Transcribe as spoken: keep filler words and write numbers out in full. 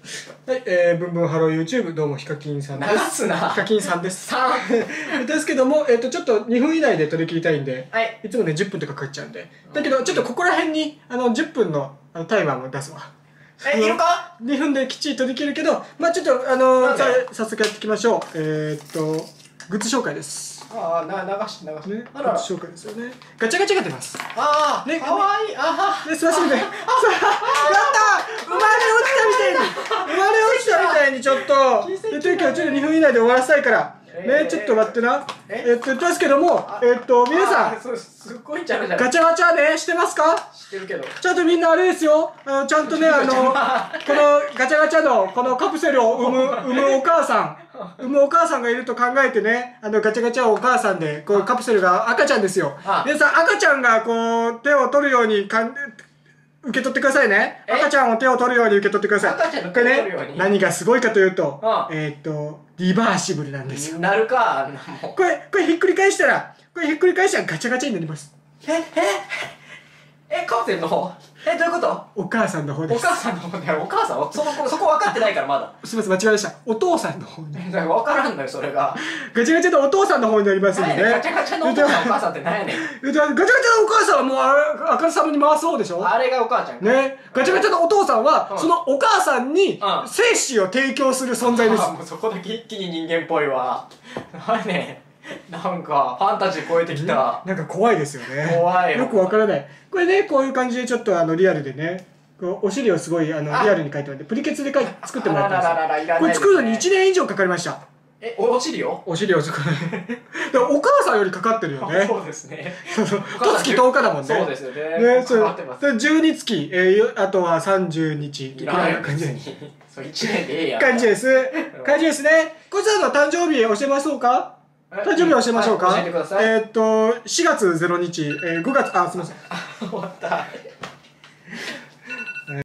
はい、えー、ブンブンハロー YouTube、どうもヒカキンさんです。 流すな。 ヒカキンさんです。 さんですけども、えっと、ちょっとにふん以内で取り切りたいんで、 はい。 いつもね、じゅっぷんとかかかっちゃうんで。だけど、ちょっとここら辺に、あの、じゅっぷんのあのタイマーも出すわ。 え、いるか ?に 分できっちり取り切るけど、まあちょっと、あのー、さ早速やっていきましょう。えー、っと、グッズ紹介です。 ああ、な、流して流して。 ね、グッズ紹介ですよね。ガチャガチャが出ます。 ああ、 ね、 かわいい。あは。 ね、すいませんね。やったー、生まれ落ちたみたいに生まれ落ちたみたいにちょっと言ってるけど、ちょっとにふん以内で終わらせたいからね、ちょっと待ってな。えっと言ってますけども、えっと皆さんすっごいちゃうじゃん。 ガチャガチャねしてますか？ 知ってるけど、 ちゃんとみんなあれですよ、あのちゃんとね、あのこのガチャガチャのこのカプセルを産む産むお母さん産むお母さんがいると考えてね、あのガチャガチャをお母さんでこうカプセルが赤ちゃんですよ。皆さん赤ちゃんがこう手を取るようにかん受け取ってくださいね。赤ちゃんを手を取るように受け取ってください。 赤ちゃんの手を取るように。 これね、何がすごいかというと、 ああえーっと、リバーシブルなんですよ。 なるか、あんなもん。 これ、これひっくり返したら、これひっくり返したらガチャガチャになります。 え、え、え、カプセルの方？え、どういうこと？ お母さんの方です。 お母さんの方だよ。お母さんそこ、そこ分かってないからまだ。 すみません、間違えました。お父さんの方ね。 だから分からんのよ、それが。 ガチャガチャのお父さんの方になりますんでね。 ガチャガチャのお父さんお母さんって何やねん。 ガチャガチャのお母さんはもうあれ、あからさまに回そうでしょ？ あれがお母ちゃんか。 ね。ガチャガチャのお父さんは、 うんそのお母さんにうん精子を提供する存在です。 あ、もうそこだけ一気に人間っぽいわ。何ね、なんかファンタジー超えてきた。 なんか怖いですよね。 怖いよよくわからない。これね、こういう感じでちょっとあのリアルでね、こうお尻をすごいあのリあアルに描いてもらって、プリケツで描い作ってもらったんですよ。 あららららいらないこれですね作るのにいちねん以上かかりました。 え、お尻よ。 お尻を作る。でもお母さんよりかかってるよね。 そうですね。 そうそう。とつきとおかだもんね。 そうですよね。 ね、そかかってますれじゅうにつき、えー、あとはさんじゅうにちいらないよ感じ別に。そういちねんでええやん。 感じです。感じですね。こいつらの誕生日教えましょうか？誕生日教えましょうか？ はい教えてください。 えーっと、しがつついたち、えー、ごがつ、あ、すみません。 終わった。